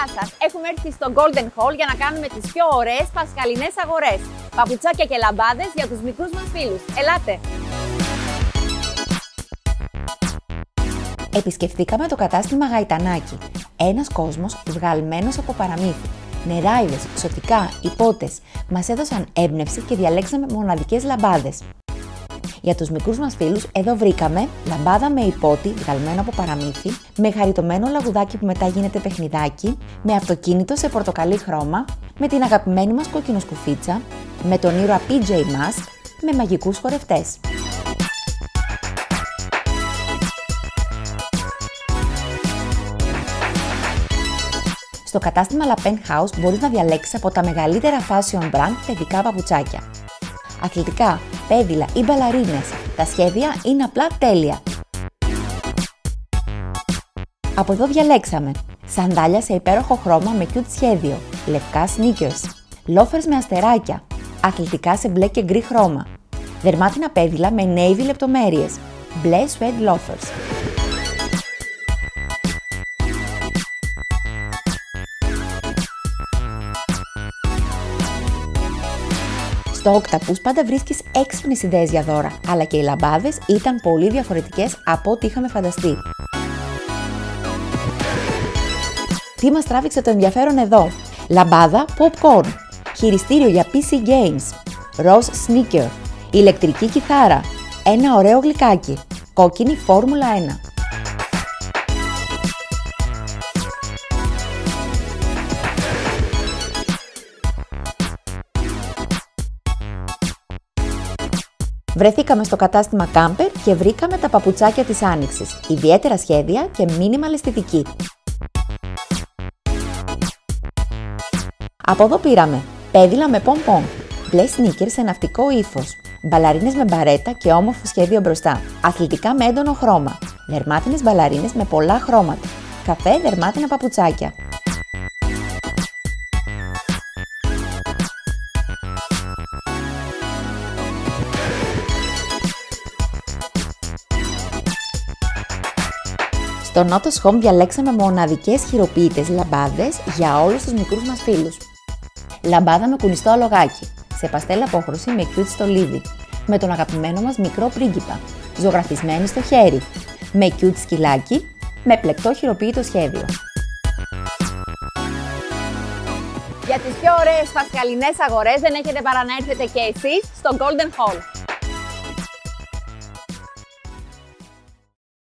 σας! Έχουμε έρθει στο Golden Hall για να κάνουμε τις πιο ωραίες πασχαλινές αγορές. Παπουτσάκια και λαμπάδες για τους μικρούς μας φίλους. Ελάτε! Επισκεφτήκαμε το κατάστημα Γαϊτανάκι. Ένας κόσμος βγαλμένος από παραμύθι. Νεράιδες, ξωτικά, υπότες μας έδωσαν έμπνευση και διαλέξαμε μοναδικές λαμπάδες. Για τους μικρούς μας φίλους, εδώ βρήκαμε λαμπάδα με υπότη βγαλμένο από παραμύθι, με χαριτωμένο λαγουδάκι που μετά γίνεται παιχνιδάκι, με αυτοκίνητο σε πορτοκαλί χρώμα, με την αγαπημένη μας κοκκινοσκουφίτσα, με τον ήρωα PJ Masks, με μαγικούς χορευτές. Στο κατάστημα La Penthouse μπορείς να διαλέξεις από τα μεγαλύτερα fashion brand παιδικά παπουτσάκια. Αθλητικά, πέδιλα ή μπαλαρίνες, τα σχέδια είναι απλά τέλεια. Από εδώ διαλέξαμε σαντάλια σε υπέροχο χρώμα με cute σχέδιο, λευκά sneakers, loafers με αστεράκια, αθλητικά σε μπλε και γκρι χρώμα, δερμάτινα πέδιλα με navy λεπτομέρειες, μπλε suede loafers. Στο Octopus πάντα βρίσκεις έξυπνες ιδέες για δώρα, αλλά και οι λαμπάδες ήταν πολύ διαφορετικές από ό,τι είχαμε φανταστεί. Τι μας τράβηξε το ενδιαφέρον εδώ? Λαμπάδα popcorn, χειριστήριο για PC games, rose sneaker, ηλεκτρική κιθάρα, ένα ωραίο γλυκάκι, κόκκινη Φόρμουλα 1. Βρεθήκαμε στο κατάστημα Camper και βρήκαμε τα παπουτσάκια της Άνοιξης, ιδιαίτερα σχέδια και minimal αισθητική. Από εδώ πήραμε πέδιλα με πom-pom, μπλε sneakers σε ναυτικό ύφος, μπαλαρίνες με μπαρέτα και όμορφο σχέδιο μπροστά, αθλητικά με έντονο χρώμα, δερμάτινες μπαλαρίνες με πολλά χρώματα, καφέ δερμάτινα παπουτσάκια. Στο Notos Home διαλέξαμε μοναδικές χειροποίητες λαμπάδες για όλους τους μικρούς μας φίλους. Λαμπάδα με κουνιστό αλογάκι, σε παστέλα απόχρωση με cute στολίδι, με τον αγαπημένο μας μικρό πρίγκιπα, ζωγραφισμένη στο χέρι, με cute σκυλάκι, με πλεκτό χειροποίητο σχέδιο. Για τις πιο ωραίες πασχαλινές αγορές δεν έχετε παρά να έρθετε και εσείς στο Golden Hall.